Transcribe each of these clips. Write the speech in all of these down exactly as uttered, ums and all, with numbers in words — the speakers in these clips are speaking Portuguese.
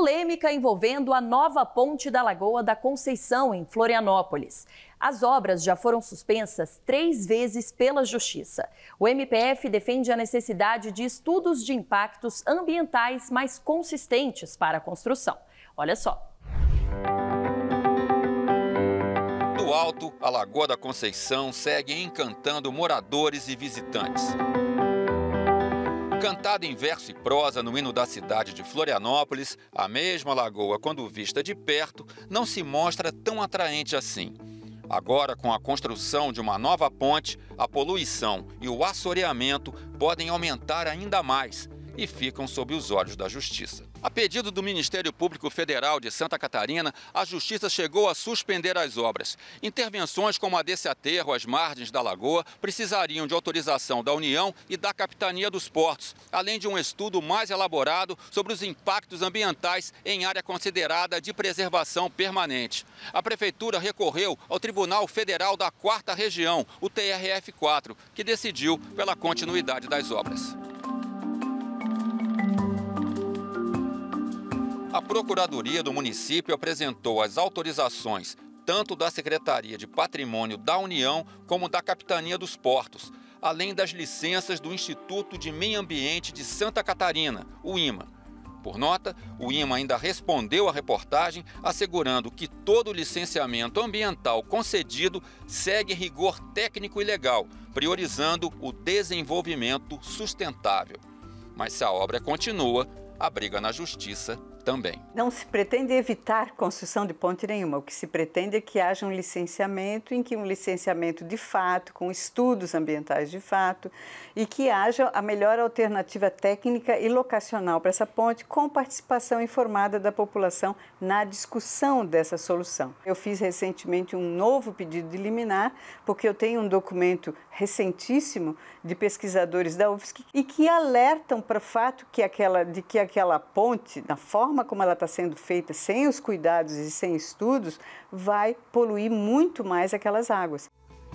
polêmica envolvendo a nova ponte da Lagoa da Conceição, em Florianópolis. As obras já foram suspensas três vezes pela Justiça. O M P F defende a necessidade de estudos de impactos ambientais mais consistentes para a construção. Olha só. Do alto, a Lagoa da Conceição segue encantando moradores e visitantes. Cantada em verso e prosa no hino da cidade de Florianópolis, a mesma lagoa, quando vista de perto, não se mostra tão atraente assim. Agora, com a construção de uma nova ponte, a poluição e o assoreamento podem aumentar ainda mais e ficam sob os olhos da Justiça. A pedido do Ministério Público Federal de Santa Catarina, a Justiça chegou a suspender as obras. Intervenções como a desse aterro às margens da lagoa precisariam de autorização da União e da Capitania dos Portos, além de um estudo mais elaborado sobre os impactos ambientais em área considerada de preservação permanente. A Prefeitura recorreu ao Tribunal Federal da Quarta Região, o T R F quatro, que decidiu pela continuidade das obras. A Procuradoria do município apresentou as autorizações tanto da Secretaria de Patrimônio da União como da Capitania dos Portos, além das licenças do Instituto de Meio Ambiente de Santa Catarina, o IMA. Por nota, o IMA ainda respondeu à reportagem, assegurando que todo licenciamento ambiental concedido segue rigor técnico e legal, priorizando o desenvolvimento sustentável. Mas se a obra continua, a briga na Justiça também. Não se pretende evitar construção de ponte nenhuma. O que se pretende é que haja um licenciamento, em que um licenciamento de fato, com estudos ambientais de fato, e que haja a melhor alternativa técnica e locacional para essa ponte, com participação informada da população na discussão dessa solução. Eu fiz recentemente um novo pedido de liminar, porque eu tenho um documento recentíssimo de pesquisadores da U F S C e que alertam para o fato que aquela, de que aquela ponte, na forma como ela está sendo feita, sem os cuidados e sem estudos, vai poluir muito mais aquelas águas.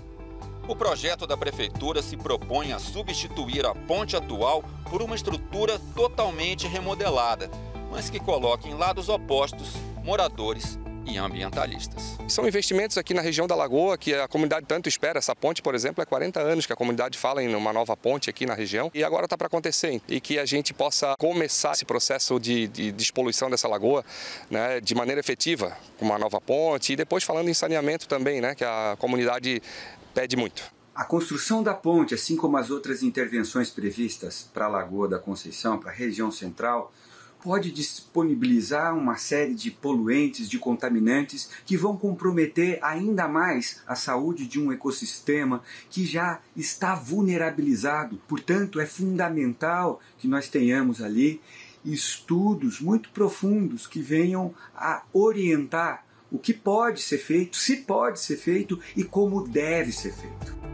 O projeto da Prefeitura se propõe a substituir a ponte atual por uma estrutura totalmente remodelada, mas que coloque em lados opostos moradores e ambientalistas. São investimentos aqui na região da Lagoa que a comunidade tanto espera. Essa ponte, por exemplo, é quarenta anos que a comunidade fala em uma nova ponte aqui na região e agora está para acontecer. E que a gente possa começar esse processo de, de despoluição dessa lagoa, né, de maneira efetiva, com uma nova ponte e depois falando em saneamento também, né, que a comunidade pede muito. A construção da ponte, assim como as outras intervenções previstas para a Lagoa da Conceição, para a região central, pode disponibilizar uma série de poluentes, de contaminantes que vão comprometer ainda mais a saúde de um ecossistema que já está vulnerabilizado. Portanto, é fundamental que nós tenhamos ali estudos muito profundos que venham a orientar o que pode ser feito, se pode ser feito e como deve ser feito.